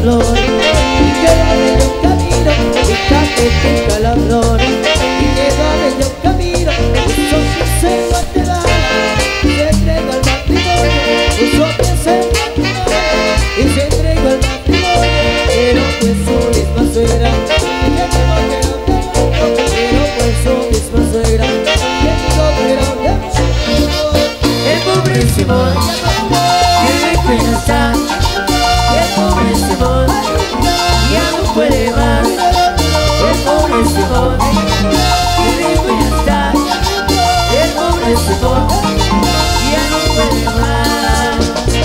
flor, y que va bello camino, fíjate que cala flor, y que va bello camino, puso pies en Guatemala, y se entregó al matrimonio, puso pies en Guatemala, y se entregó al matrimonio, pero pues su misma suegra, que dijo que era un demonio, pero pues su misma suegra, que dijo que era un demonio. El pobre Simón, que rico ya está. El pobre Simón ya no puede más. El pobre Simón, que rico ya está. El pobre Simón ya no puede más.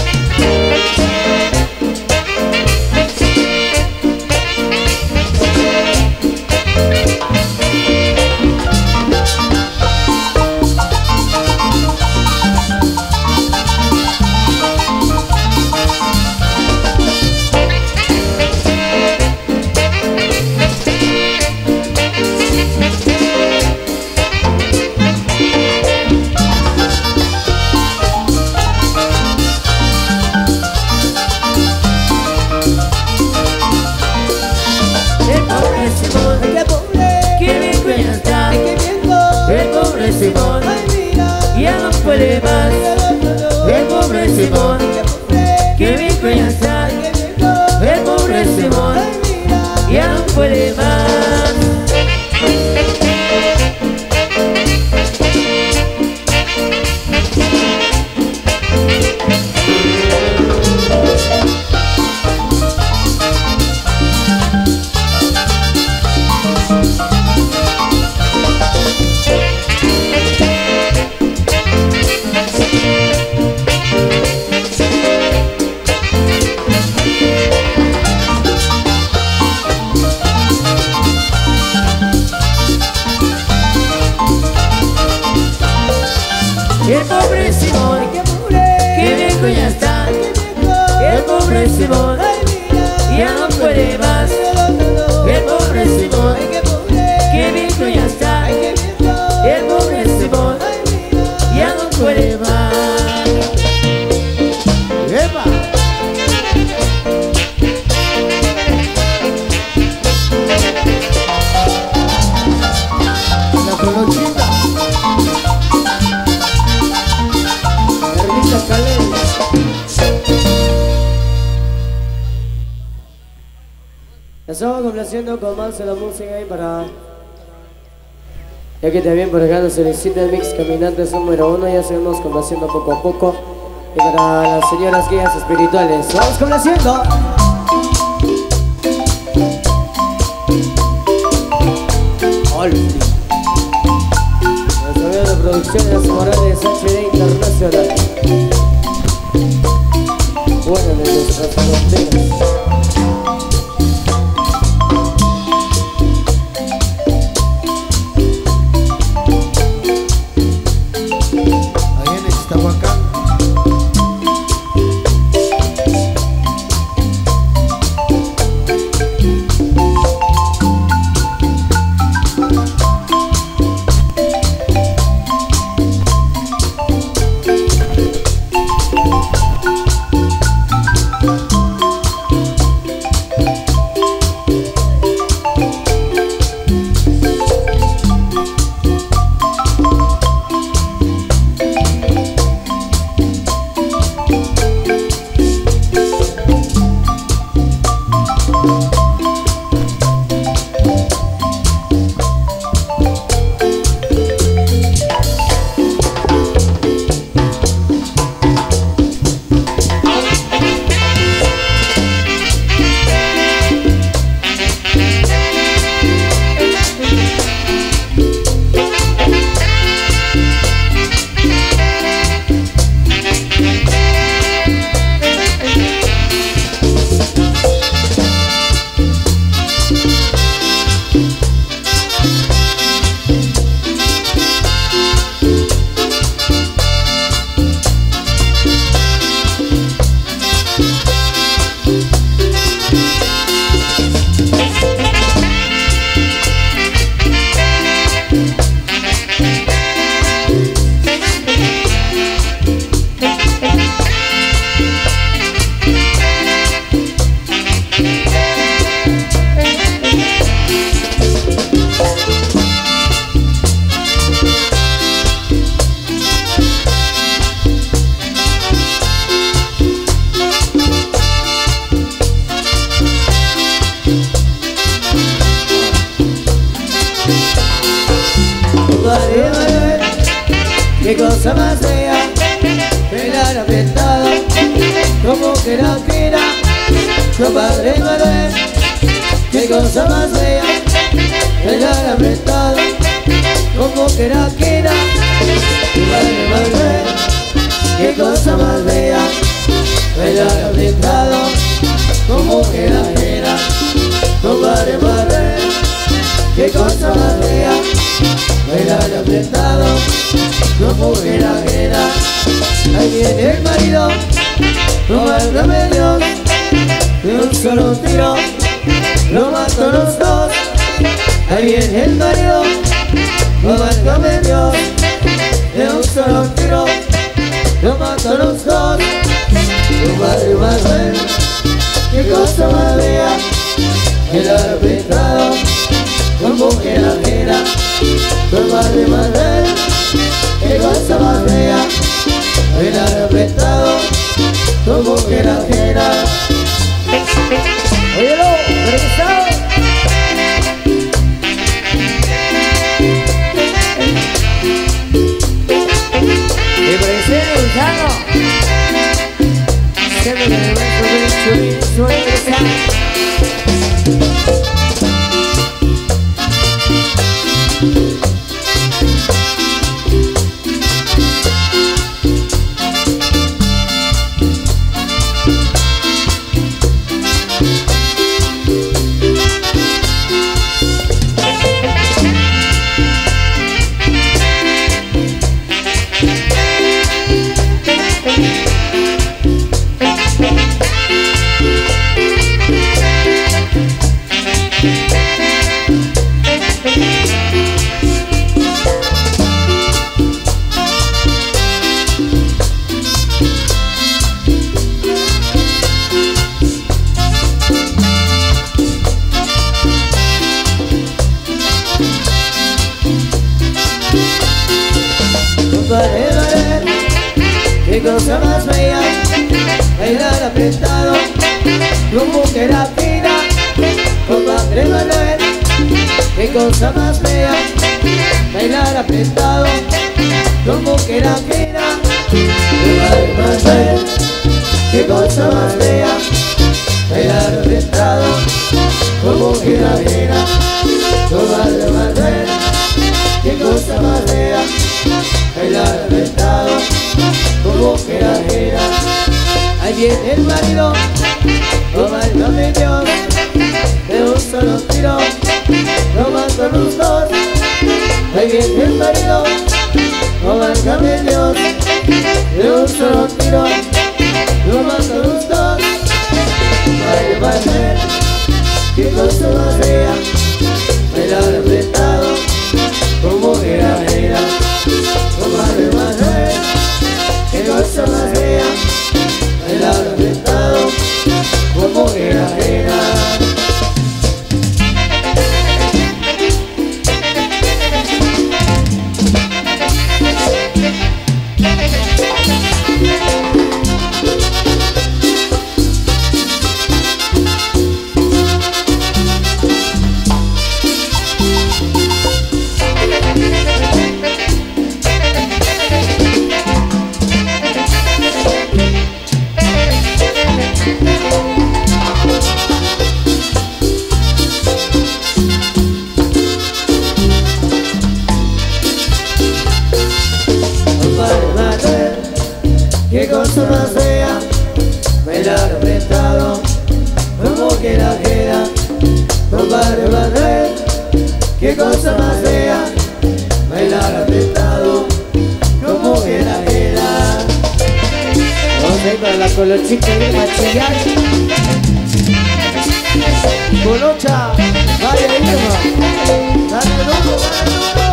Simón, ya no puede más. El pobre Simón, que viejo ya está. El pobre Simón, ya no puede más. El pobre Simón, que viejo ya está. El pobre Simón, ya no puede más. El pobre Simón, que viejo ya está. El pobre Simón, ya no puede más. ¡Epa! La colochita. Estamos complaciendo con más de la música ahí para... Ya que también por acá nos solicita el mix Caminantes número 1. Ya seguimos complaciendo poco a poco. Y para las señoras guías espirituales, vamos complaciendo. Nuestro video de producciones Morales HD Internacional. Bueno, de nuestras fronteras. qué cosa más fea, bailar apretado, como que la quiera, compadre Manuel. Qué cosa más fea, bailar apretado, como que la quiera, compadre Manuel. Qué cosa más fea, bailar apretado, como que la quiera, compadre Manuel. Qué cosa más fea, bailar apretado, como que la quiera. Ahí viene el marido, no hay remedio, de un solo tiro lo mató los dos. Ahí viene el marido, no hay remedio, de un solo tiro lo mató los dos. Tu madre Manuel, qué cosa más fea, bailar apretado, como que la quiera. Tu madre Manuel, qué cosa más fea, bailar apretado, como que la quiera. Óyelo, regresado. Me parece Gonzalo. Se me da el qué cosa más fea, bailar apretado, como que la quiera. Compadre Manuel, qué cosa más fea, bailar apretado, como que la quiera. Compadre Manuel, qué cosa más fea, bailar apretado, como que la quiera. Compadre Manuel, qué cosa más fea, bailar apretado, como que la quiera. Ahí viene el marido, no válgame Dios, de un solo tiro lo mató los dos. Ahí viene el marido, no válgame Dios, de un solo tiro lo mató los dos. Madre Manuel, qué cosa más fea, bailar apretado, como que la quiera. Madre Manuel, qué cosa más fea, bailar apretado, como que la quiera. Qué cosa más fea, bailar apretado, como que la quiera. Compadre Manuel, qué cosa más fea, bailar apretado, como que la quiera. Vamos a ir para la colochita de machillar. Colocha, vaya ahí nomás. Dale duro, dale duro.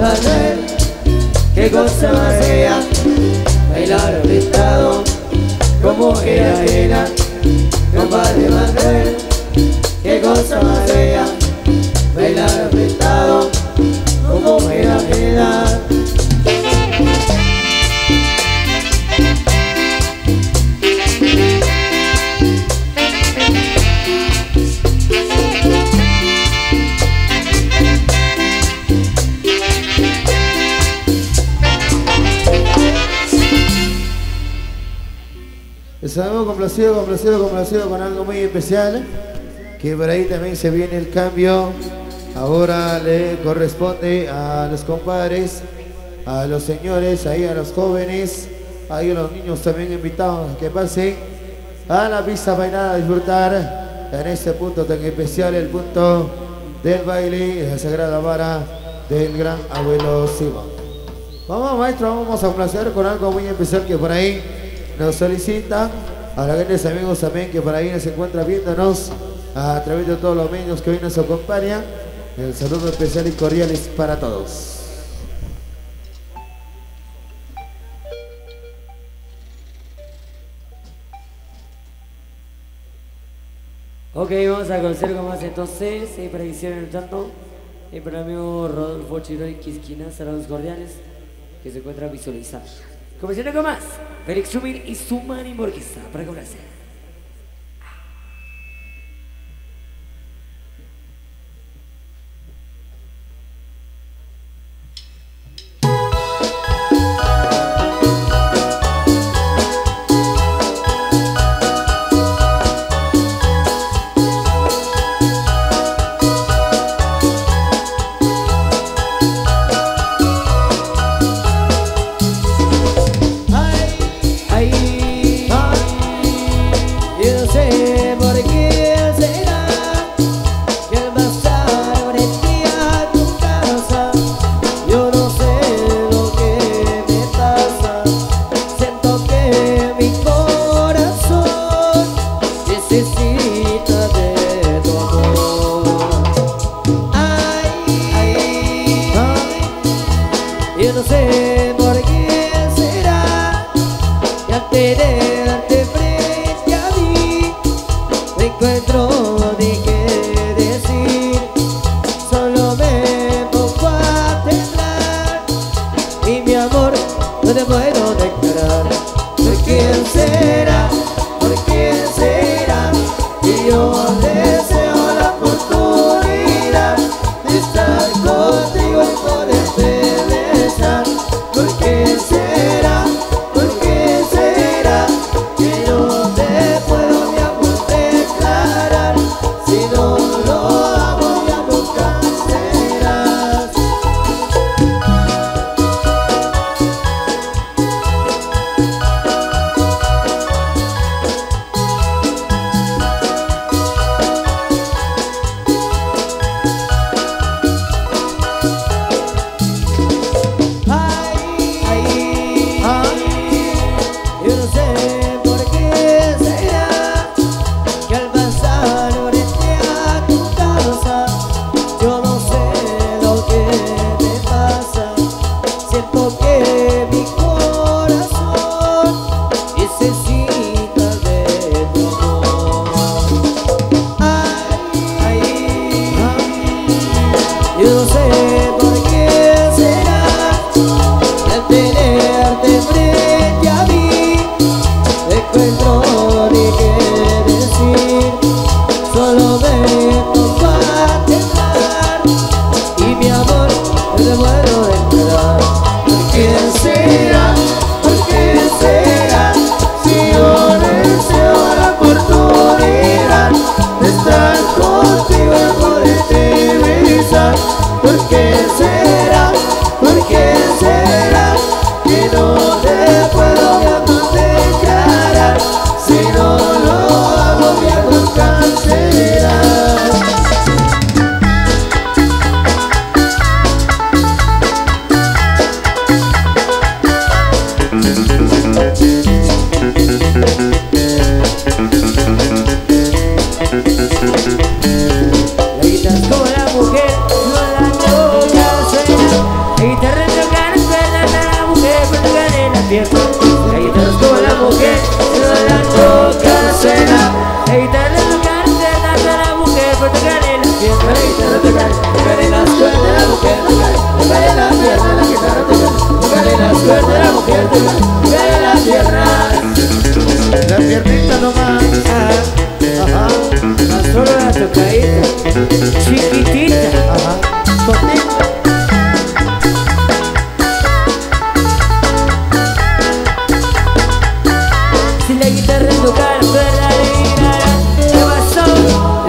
Qué cosa más fea, bailar apretado, como era ajena, compadre más cruel, qué cosa más bella, bailar apretado, como era ajena. Estamos complacido con algo muy especial, que por ahí también se viene el cambio. Ahora le corresponde a los compadres, a los señores, ahí a los jóvenes, ahí a los niños también invitados a que pasen a la pista bailada a disfrutar en este punto tan especial, el punto del baile de la Sagrada Vara del gran abuelo Simón. Vamos, maestro, vamos a complacer con algo muy especial que por ahí nos solicitan a los grandes amigos también que por ahí nos encuentran viéndonos a través de todos los medios que hoy nos acompañan. El saludo especial y cordial es para todos. Ok, vamos a conocer cómo hace entonces, para que sigan entrando, para el amigo Rodolfo Chiroy Quisquina, saludos cordiales, que se encuentra visualizando. Comenzando con más, Félix Chumil y su Mani Orquesta, para complacer.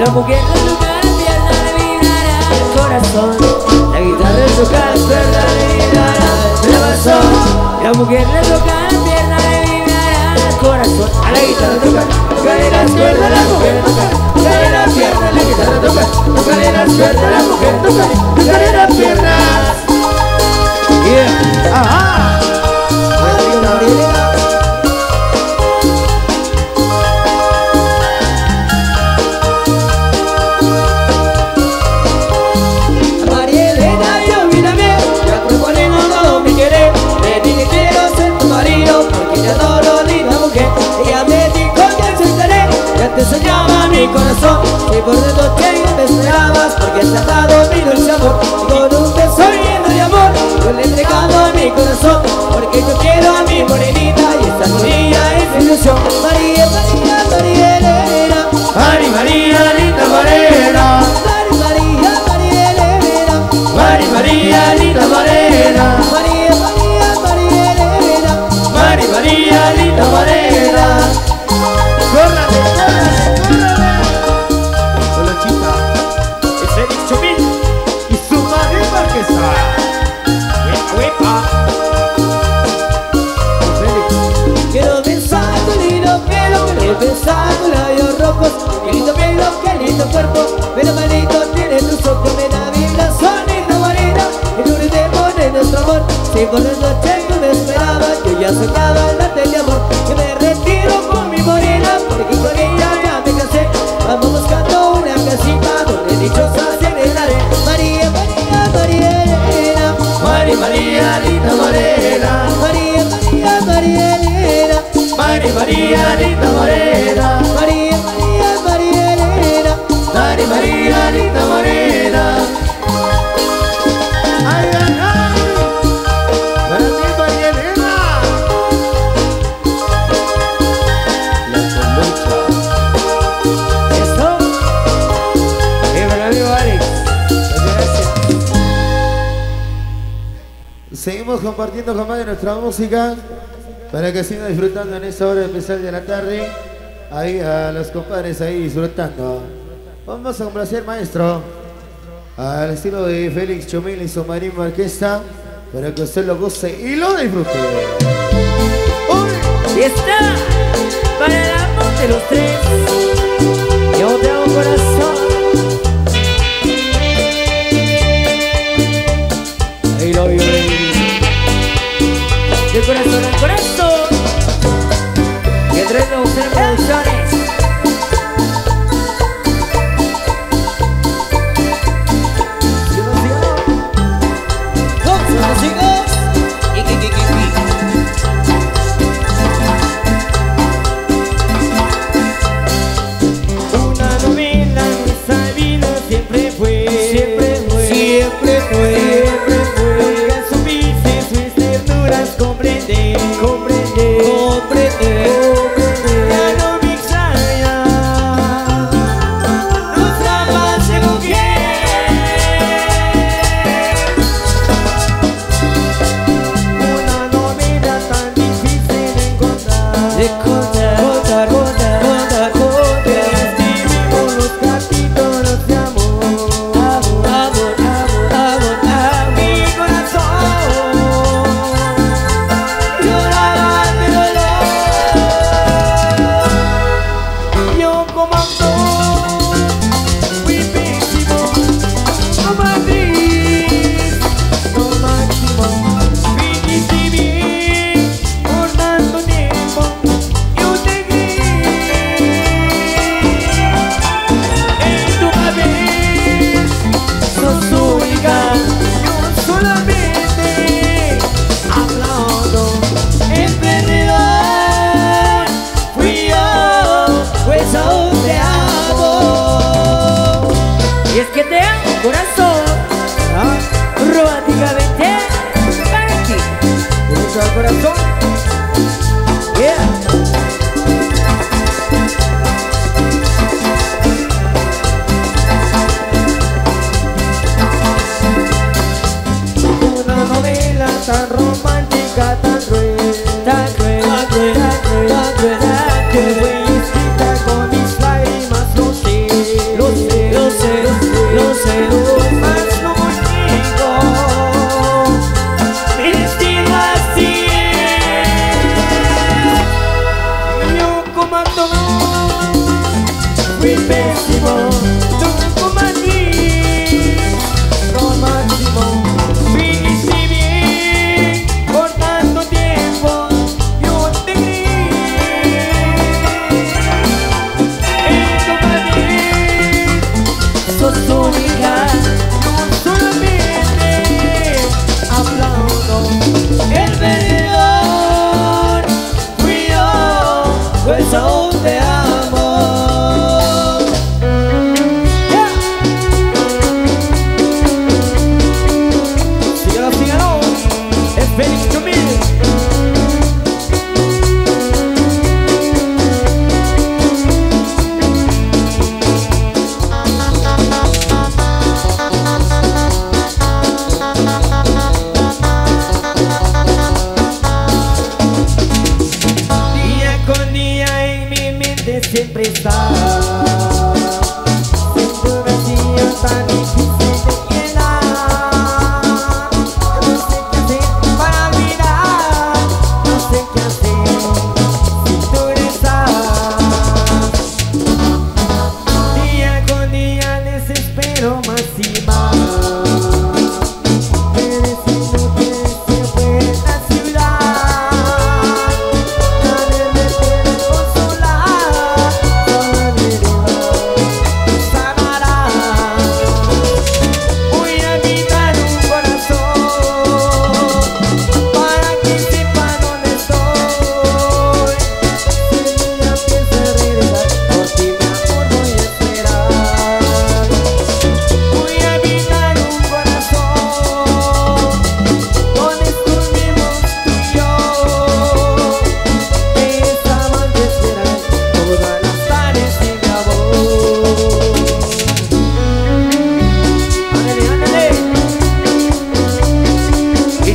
La mujer le toca la pierna, le vibrará el corazón. La guitarra le toca la cuerda, le vibrará el corazón. La mujer le toca la pierna, le vibrará el corazón. A la guitarra toca, tocarle las cuerdas, la mujer toca, tocarle las piernas. La guitarra toca, tocarle las cuerdas, la mujer toca, tocarle las piernas. Yeah, ajá. Te soñaba mi corazón y por dentro que me esperabas, porque has dado mi dulce amor. Y con un beso lleno de amor yo le he entregado mi corazón, porque yo quiero a mi morenita y esta niña es mi ilusión. María, María, María Elena, María, María, linda morena. María, María, María Elena, María, María, linda morena. María, María, María Elena, María, María, linda morena. ¡Córrale, córrale, córrale! Colochita, Es Félix Chomil y su marido que está. Huepa, huepa. Félix. Quiero besar tu lindo pelo, quiero besar tus labios rojos. Qué lindo pelo, qué lindo cuerpo, pero maldito tiene tus ojos. Me da vibración, linda morena, y tú le pones nuestro amor. Si por la noche tú me esperabas, yo ya soñaba el darte de amor. Que me retiro con mi morena, porque con ella ya me cansé. Vamos buscando una casita donde dichosa celebraré. María, María, María Elena, María, María, linda morena. María, María, María Elena, María, María, linda morena. María, María, María Elena, María, María, linda morena. ¡Ay, ay, ay! ¡Para ti, María Elena! La colocha. Eso. Y para mí, Alex. Gracias. Seguimos compartiendo con más de nuestra música para que sigan disfrutando en esta hora especial de la tarde. Ahí a los compadres ahí disfrutando. Vamos a complacer, maestro, al estilo de Félix Chomil y su marimba orquesta, para que usted lo goce y lo disfrute. ¡Uy! Y está para el amor de los tres. Yo te hago corazón. I love you, baby. De corazón al corazón. Que traen a usted producciones. Una novela en nuestra vida siempre fue. Nunca supiste sus ternuras comprender. Ya no me extraña nuestra paz de mujer. Una novela tan difícil de encontrar. Escribimos los capítulos de amor. Mi corazón lloraba de dolor. Yo como actor fui pésimo, como actriz lo máximo. Fingiste bien por tanto tiempo, yo te creí. En tu papel sos única, yo solamente hablando. El perdedor fui yo, pues aún te amo. Y es que te amo, corazón, románticamente, para ti, derecho al corazón. Yeah. Una novela tan romántica, tan cruel, que fue escrita con mis lágrimas, lo sé.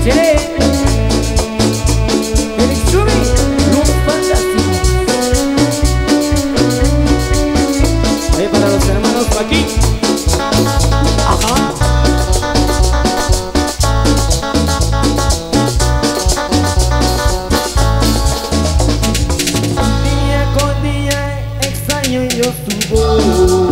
Chile, el Extreme, los fantásticos. Ahí para los hermanos Joaquín. Ajá. Día con día extraño yo su voz.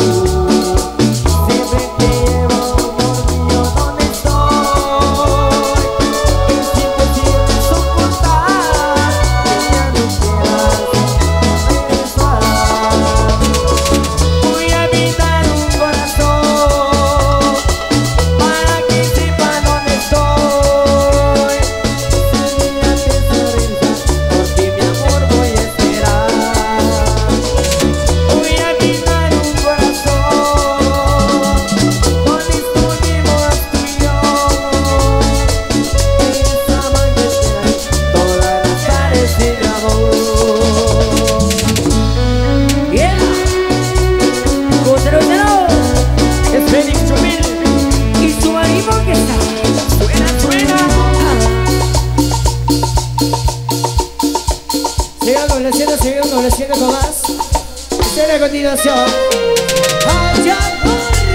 Seguimos con más. Será a continuación. ¡Ay, amor!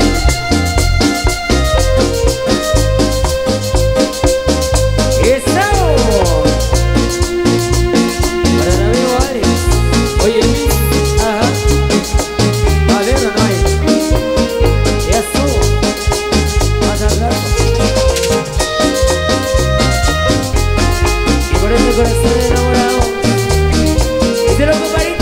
¡Eso! Para el amigo Alex. Oye, Luis. Ajá. A ver, no hay. Eso. Más al rato. Y por ese corazón enamorado. Y te lo comparito.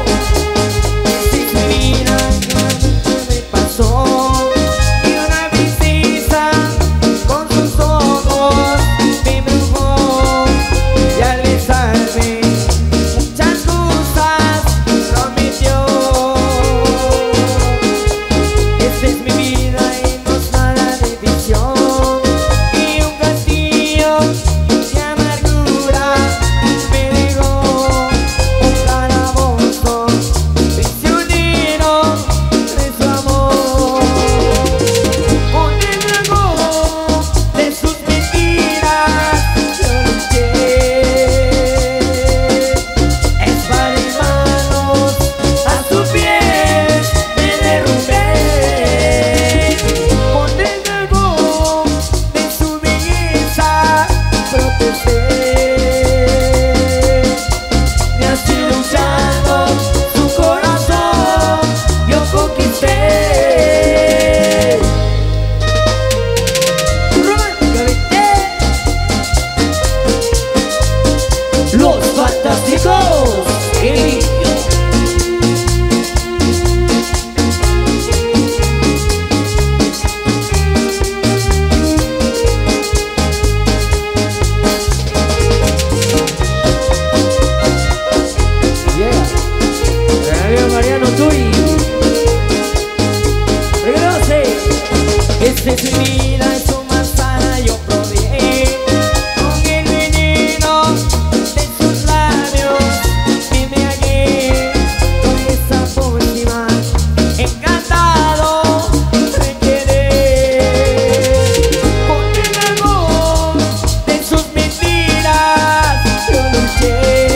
Esta es mi vida, es su manzana, yo probé con el veneno de sus labios. Me embriagué con esa pócima, encantado me quedé. Con el amor de sus mentiras yo luché.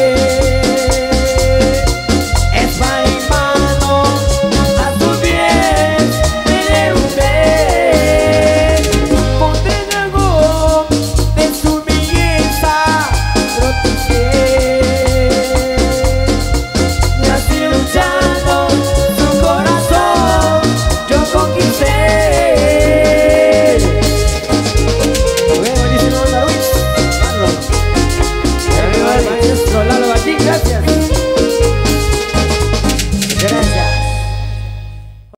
Es para mi mano, a sus pies me derrumbé. Maestro